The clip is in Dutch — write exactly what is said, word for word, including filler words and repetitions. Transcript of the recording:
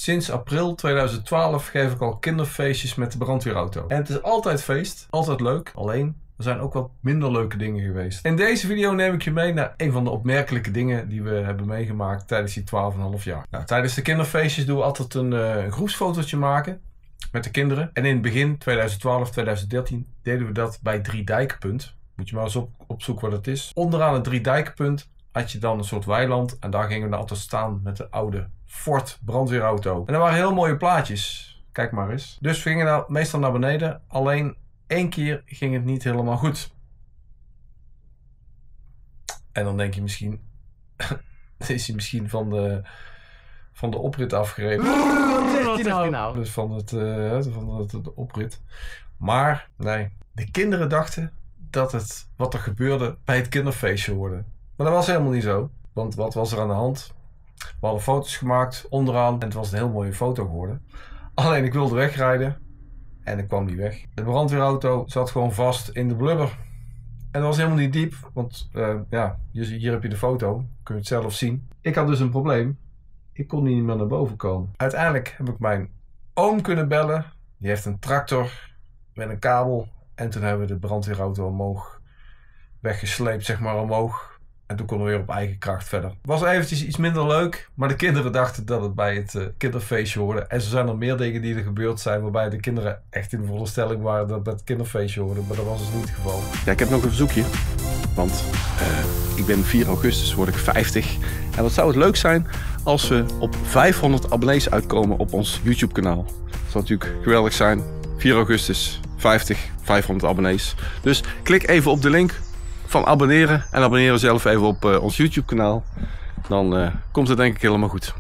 Sinds april tweeduizend twaalf geef ik al kinderfeestjes met de brandweerauto. En het is altijd feest, altijd leuk. Alleen, er zijn ook wat minder leuke dingen geweest. In deze video neem ik je mee naar een van de opmerkelijke dingen die we hebben meegemaakt tijdens die twaalf komma vijf jaar. Nou, tijdens de kinderfeestjes doen we altijd een, uh, een groepsfotootje maken met de kinderen. En in het begin, tweeduizend twaalf, tweeduizend dertien, deden we dat bij Driedijkenpunt. Moet je maar eens op, opzoeken wat het is. Onderaan het Driedijkenpunt had je dan een soort weiland. En daar gingen we dan altijd staan met de oude Ford brandweerauto. En dat waren heel mooie plaatjes. Kijk maar eens. Dus we gingen nou meestal naar beneden. Alleen één keer ging het niet helemaal goed. En dan denk je misschien... is hij misschien van de, van de oprit afgereden. Wat zegt hij nou? Dus van, het, uh, van het, de oprit. Maar nee, de kinderen dachten dat het wat er gebeurde bij het kinderfeestje hoorde. Maar dat was helemaal niet zo. Want wat was er aan de hand? We hadden foto's gemaakt onderaan en het was een heel mooie foto geworden. Alleen ik wilde wegrijden en ik kwam niet weg. De brandweerauto zat gewoon vast in de blubber. En dat was helemaal niet diep, want uh, ja, hier heb je de foto. Kun je het zelf zien. Ik had dus een probleem. Ik kon niet meer naar boven komen. Uiteindelijk heb ik mijn oom kunnen bellen. Die heeft een tractor met een kabel. En toen hebben we de brandweerauto omhoog weggesleept, zeg maar omhoog. En toen konden we weer op eigen kracht verder. Het was eventjes iets minder leuk, maar de kinderen dachten dat het bij het uh, kinderfeestje hoorde. En zo zijn er meer dingen die er gebeurd zijn waarbij de kinderen echt in de volle stelling waren dat het bij het kinderfeestje hoorde. Maar dat was dus niet het geval. Ja, ik heb nog een verzoekje. Want uh, ik ben vier augustus, word ik vijftig. En wat zou het leuk zijn als we op vijfhonderd abonnees uitkomen op ons YouTube kanaal. Dat zou natuurlijk geweldig zijn. vier augustus, vijftig, vijfhonderd abonnees. Dus klik even op de link van abonneren en abonneer zelf even op uh, ons YouTube kanaal. Dan uh, komt het denk ik helemaal goed.